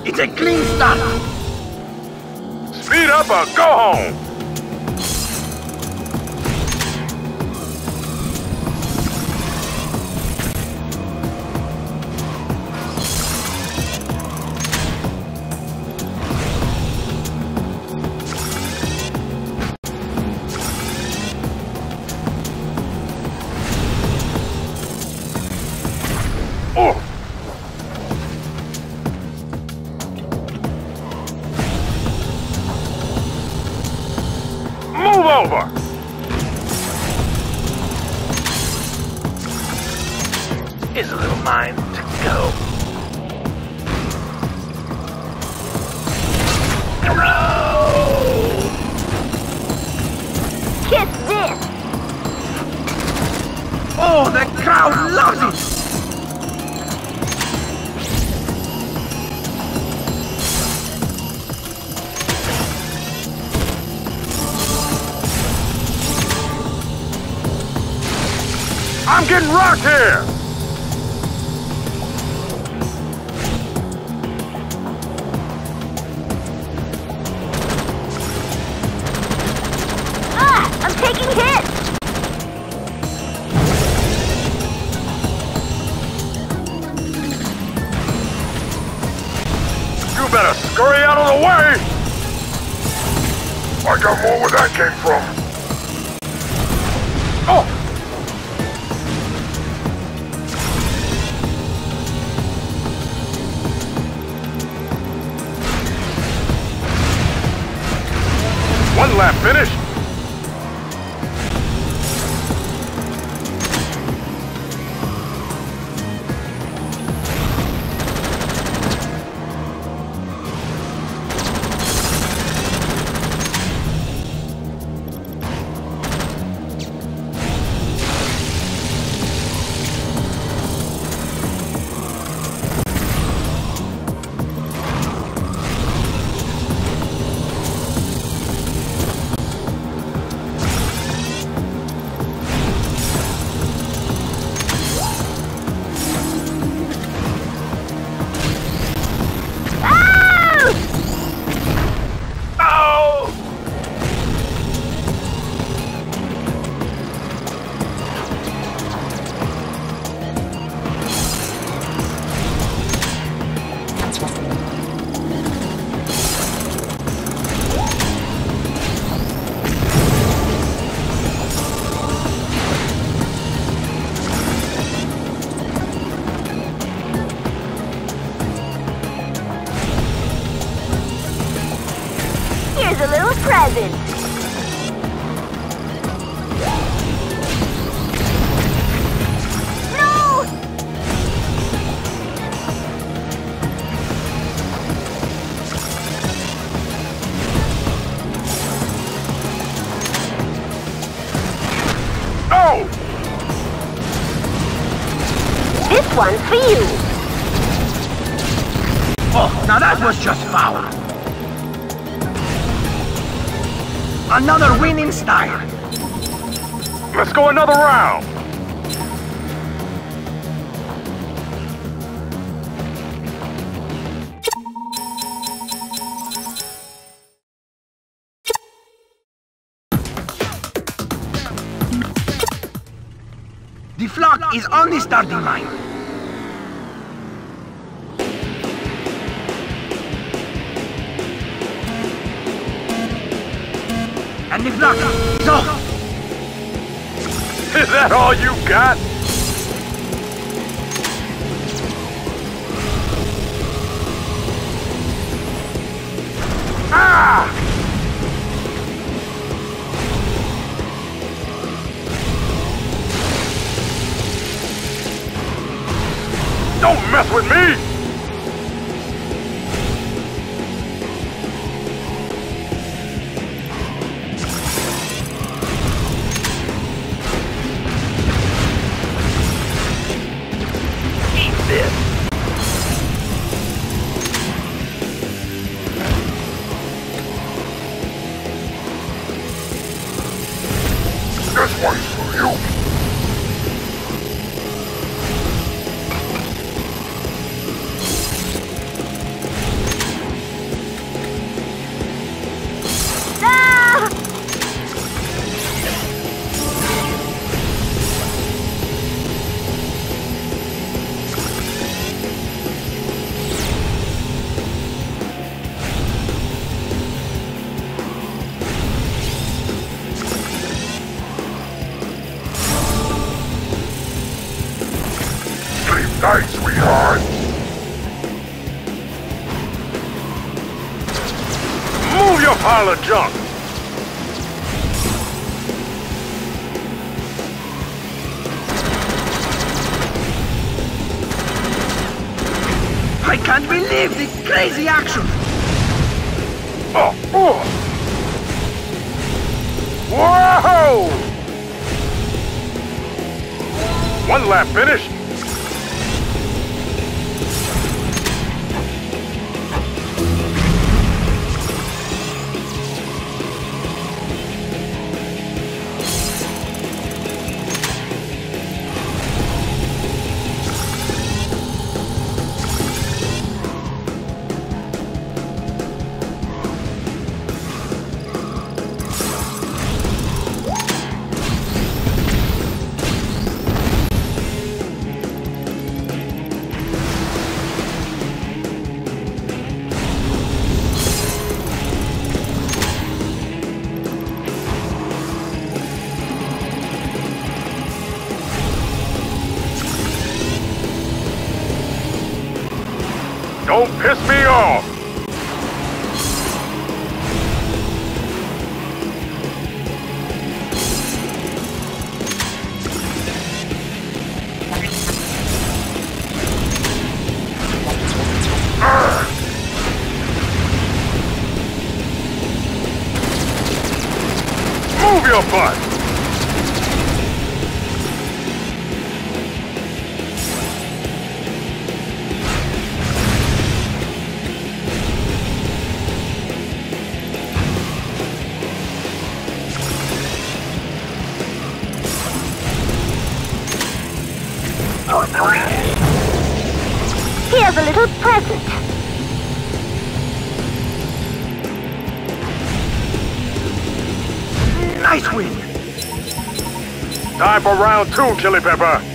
It's a clean start. Speed up or go home. Move over! Here's a little mine to go. Kiss this! Oh, the crowd loves it! I'm getting rocked here! Ah! I'm taking hits! You better scurry out of the way! I got more where that came from. Oh! One lap finish. Here's a little present. No! Oh! This one's for you. Oh, now that was just foul. Another winning style. Let's go another round. The flock is on the starting line. And the flock is off. Is that all you got? Ah! Don't mess with me! This one's for you. pile of junk. I can't believe the crazy action! Oh, oh. Whoa! One lap finish. Don't piss me off! Move your butt! Here's a little present. Nice win! Time for round 2, Chili Pepper.